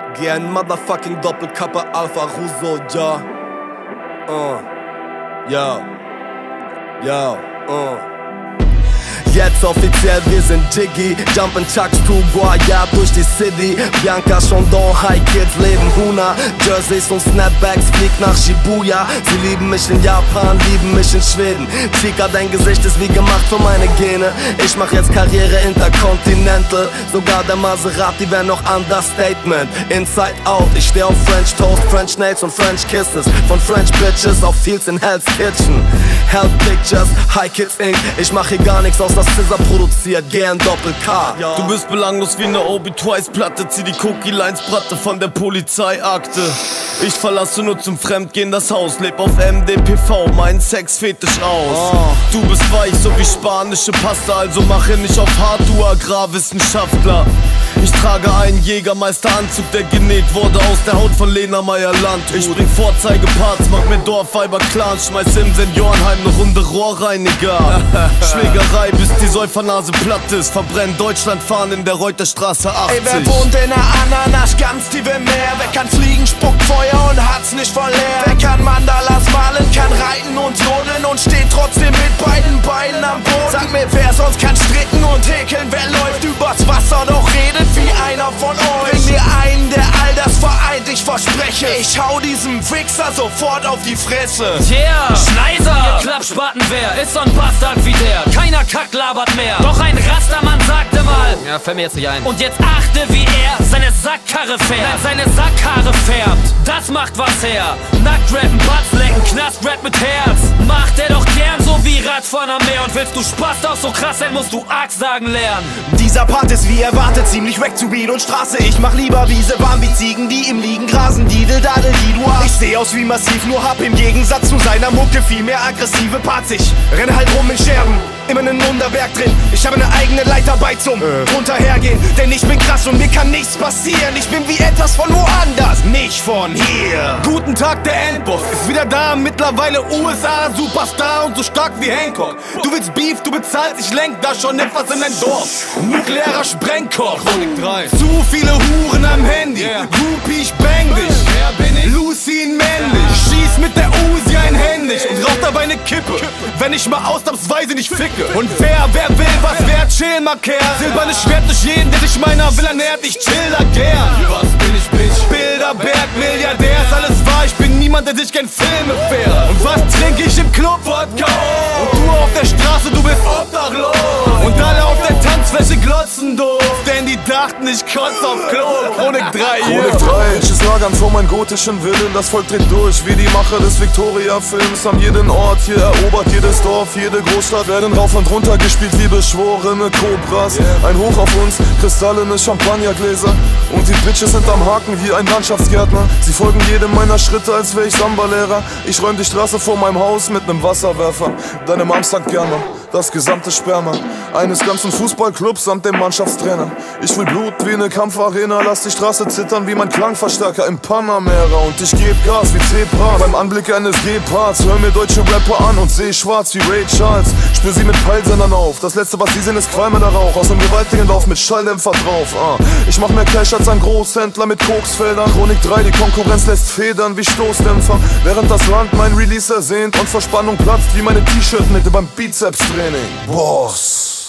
Geh ein Motherfucking Doppelkapper Alpha Russo, ja. Jetzt offiziell, wir sind Jiggy. Jumpin' Chucks to Guayab durch die City. Bianca Chandon, High Kids leben Huna. Jerseys und Snapbacks fliegt nach Shibuya. Sie lieben mich in Japan, lieben mich in Schweden. Chica, dein Gesicht ist wie gemacht für meine Gene. Ich mach jetzt Karriere Intercontinental. Sogar der Maserati wär noch Understatement. Inside out, ich steh auf French Toast, French Nails und French Kisses. Von French Bitches auf Fields in Hell's Kitchen. Hell Pictures, High Kids Inc. Ich mach hier gar nichts aus, das Scissor produziert, gern Doppel-K. Du bist belanglos wie ne Obi-Twice-Platte. Zieh die Cookie-Lines-Bratte von der Polizeiakte. Ich verlasse nur zum Fremdgehen das Haus. Leb auf MDPV, meinen Sexfetisch aus. Du bist weich, so wie spanische Pasta. Also mache nicht auf hart, du Agrarwissenschaftler. Ich trage einen Jägermeisteranzug, der genäht wurde aus der Haut von Lena Meyer-Landrut. Ich bring Vorzeigeparts, mach mir Dorfweiber-Clan. Schmeiß im Seniorenheim ne Runde Rohrreiniger. Schlägerei, bis die Säufernase platt ist. Verbrenn Deutschland fahren in der Reuterstraße 80. Ey, wer wohnt in der Ananas, ganz tief im Meer? Wer kann fliegen, spuckt Feuer und hat's nicht voll leer? Wer kann Mandalas malen, kann reiten und jodeln und steht trotzdem mit beiden Beinen am Boden? Sag mir, wer sonst kann stricken und häkeln? Wer läuft übers Wasser, doch redet wie einer von euch? Bring mir einen, der all das vereint, ich verspreche. Ich hau diesem Wichser sofort auf die Fresse. Yeah, Schneiser, ihr Klappspaten, wer ist so ein Bastard wie der? Keiner Kack labert mehr. Doch ein Rastermann sagte mal, ja, fällt mir jetzt nicht ein. Und jetzt achte, wie er seine Sackkarre fährt. Nein, seine Sackhaare färbt. Das macht was her. Nackt rappen, Butts lecken, Knastrap mit Herz. Macht er doch gern so wie Radfahren am Meer. Und willst du Spaß auch so krass sein, musst du Axt sagen lernen. Dieser Part ist wie erwartet ziemlich wack zu Beat und Straße. Ich mach lieber Wiese, warm wie Ziegen, die im Liegen grasen. Didel, dadel, didua. Ich seh aus wie massiv, nur hab im Gegensatz zu seiner Mucke viel mehr aggressive Parts. Ich renne halt rum in Scherben, immer nen Wunderwerk drin. Ich habe ne eigene Leiterarbeit zum runterhergehen. Denn ich bin krass und mir kann nichts passieren. Ich bin wie etwas von woanders, nicht von hier. Guten Tag, der Endboss ist wieder da. Mittlerweile USA, Superstar und so stark wie Hancock. Du willst Beef, du bezahlst, ich lenk da schon etwas in dein Dorf. Nuklearer Sprengkopf. Chronik 3. Zu viele Huren am Handy. Groupie, ich bang dich. Wer bin ich? Lucy in männlich. Schieß mit der Uzi einhändig und rauch dabei ne Kippe. Wenn ich mal ausnahmsweise nicht ficke. Und wer will was, wer chill mal Kerl. Silberne Schwert durch jeden, der sich meiner Villa nähert. Ich chill da gern. Was bin ich, Bitch? Bilderberg, Milliardär, ist alles wahr. Ich bin niemand, der sich gern Filme fährt. Und was trinke ich im Club? Wodka. Und du auf der Straße, du bist obdachlos. Und alle auf der Tanzfläche glotzen doof. Denn die dachten, ich kotze auf Klo. Chronik 3 hier. Chronik 3, ich lagern vor meinen gotischen Willen. Das Volk dreht durch, wie die Macher des Victoria-Films. Haben jeden Ort hier erobert, jedes Dorf, jede Großstadt. Werden rauf und runter gespielt wie beschworene Kobras. Ein Hoch auf uns, kristallene Champagnergläser. Und die Bitches sind am Haken wie ein Landschaftsgärtner. Sie folgen jedem meiner Schritte, als wär ich Samba-Lehrer. Ich räum die Straße vor meinem Haus mit nem Wasserwerfer. Deine Mom sagt gerne das gesamte Sperma eines ganzen Fußballclubs samt dem Mannschaftstrainer. Ich will Blut wie ne Kampfarena, lass die Straße zittern wie mein Klangverstärker im Panamera. Und ich geb Gas wie Zebra beim Anblick eines Gepards. Hör mir deutsche Rapper an und seh schwarz wie Ray Charles. Spür sie mit Peilsendern auf, das letzte was sie sehen ist qualmender Rauch aus nem gewaltigen Lauf mit Schalldämpfer drauf. Ich mach mehr Cash als ein Großhändler mit Koksfeldern. Chronik 3, die Konkurrenz lässt Federn wie Stoßdämpfer. Während das Land mein Release ersehnt und Verspannung platzt wie meine T-Shirt-Mitte beim Bizeps-Training. Boss.